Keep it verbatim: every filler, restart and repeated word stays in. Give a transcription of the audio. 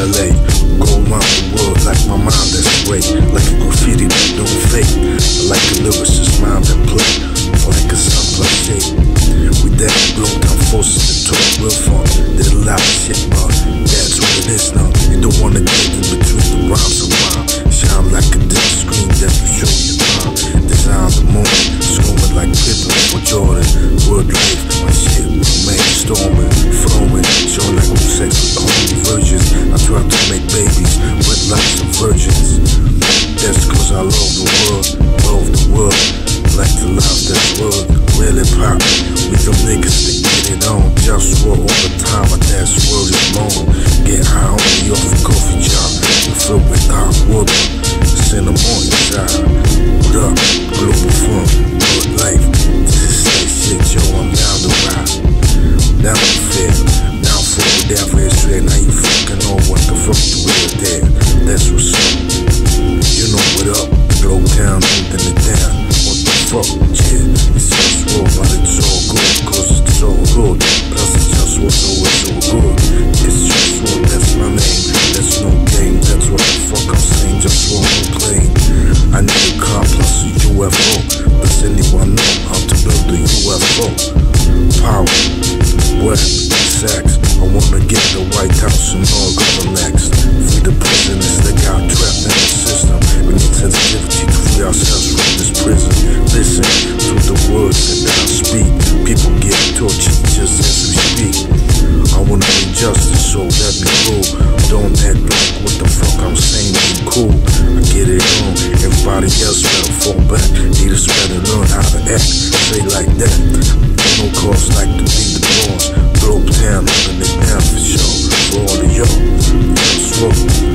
L A. Go around the world like my mind that's great. Like a graffiti that don't fake. Like a lyricist mind that play. Like a sun plus shade. We that blow down forces to talk real fun. Did a lot of shit, but that's what it is now. You don't wanna get in between the rhymes and rhyme. Shine like a dim screen that will show you time. Design the moment, screaming like Pippen or Jordan. Word life, my shit, man, storming, flowing. Show like I'm sex with the holy virgins. I try to make babies with lots of virgins. That's cause I love the world, love the world. Like to love that world, really pop. We them niggas that get it on. Just war all the time, but that world is long. Get high on me off a coffee jar. We fill with hot water. Send them on your side. What up, Globalfirm, good life. This is that shit, yo, I'm down to ride. Down to fair, down for it, down for history. Now you fucking know what the fuck you real there. That's what's up. You know what up, Globe Town, holding it down. What the fuck, yeah, it's just war, but it's all good, cause it's all good. Plus it's just what's always so good. It's just war, that's my name, that's no game. That's what the fuck I'm saying, just war, no plane. I need a car plus a U F O. Does anyone know how to build a U F O? Power, wet, sex. I wanna get the White House and all govern next. Free the prisoners that got trapped in the system. We need sensitivity to free ourselves from this prison. Listen to the words that I speak. People get tortured just as we speak. I wanna be justice, so let me rule. Don't act like what the fuck I'm saying ain't cool. I get it on, everybody else better fall back. Need us better learn how to act, say like that. No cause like to be the boss. Globe Town, holding it down for sure. For all of y'all, just roll.